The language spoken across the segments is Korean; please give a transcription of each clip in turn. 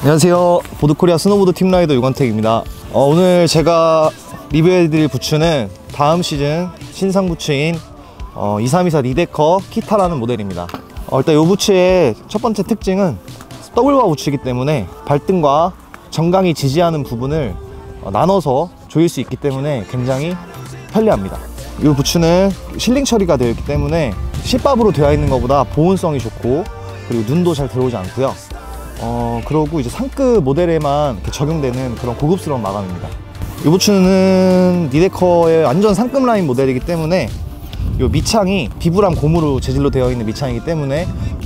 안녕하세요. 보드코리아 스노보드 팀라이더 유관택입니다. 오늘 제가 리뷰해드릴 부츠는 다음 시즌 신상 부츠인 2324 리데커 키타라는 모델입니다. 일단 이 부츠의 첫 번째 특징은 더블바 부츠이기 때문에 발등과 정강이 지지하는 부분을 나눠서 조일 수 있기 때문에 굉장히 편리합니다. 이 부츠는 실링 처리가 되어 있기 때문에 실밥으로 되어 있는 것보다 보온성이 좋고, 그리고 눈도 잘 들어오지 않고요. 그러고 이제 상급 모델에만 이렇게 적용되는 그런 고급스러운 마감입니다. 이 부츠는 리데커의 완전 상급 라인 모델이기 때문에 이 밑창이 비브람 고무로 재질로 되어 있는 밑창이기 때문에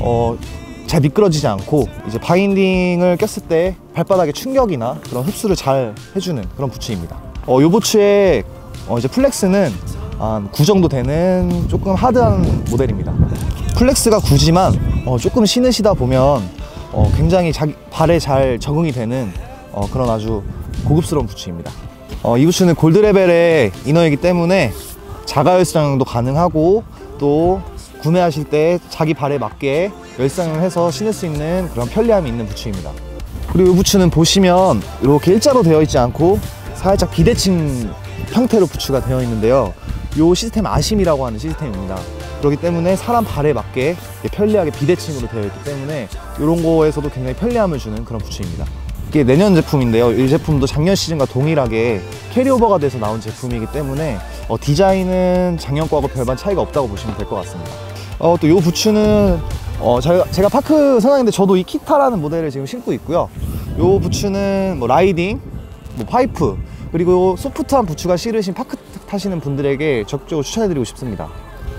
잘 미끄러지지 않고, 이제 바인딩을 꼈을 때 발바닥의 충격이나 그런 흡수를 잘 해주는 그런 부츠입니다. 이 부츠의 이제 플렉스는 한 9 정도 되는 조금 하드한 모델입니다. 플렉스가 9지만 조금 신으시다 보면 굉장히 자기 발에 잘 적응이 되는 그런 아주 고급스러운 부츠입니다. 이 부츠는 골드 레벨의 이너이기 때문에 자가 열상도 가능하고, 또 구매하실 때 자기 발에 맞게 열상을 해서 신을 수 있는 그런 편리함이 있는 부츠입니다. 그리고 이 부츠는 보시면 이렇게 일자로 되어 있지 않고 살짝 비대칭 형태로 부츠가 되어 있는데요, 이 시스템 아심이라고 하는 시스템입니다. 그렇기 때문에 사람 발에 맞게 편리하게 비대칭으로 되어 있기 때문에 이런 거에서도 굉장히 편리함을 주는 그런 부츠입니다. 이게 내년 제품인데요, 이 제품도 작년 시즌과 동일하게 캐리오버가 돼서 나온 제품이기 때문에 디자인은 작년 거하고 별반 차이가 없다고 보시면 될 것 같습니다. 또 이 부츠는 제가 파크 선장인데 저도 이 키타라는 모델을 지금 신고 있고요. 이 부츠는 라이딩, 파이프, 그리고 소프트한 부츠가 싫으신 파크 타시는 분들에게 적극적으로 추천해드리고 싶습니다.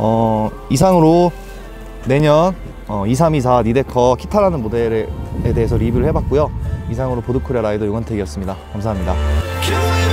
이상으로 내년 2324 리데커 키타라는 모델에 대해서 리뷰를 해봤고요. 이상으로 보드코리아 라이더 유관택이었습니다. 감사합니다.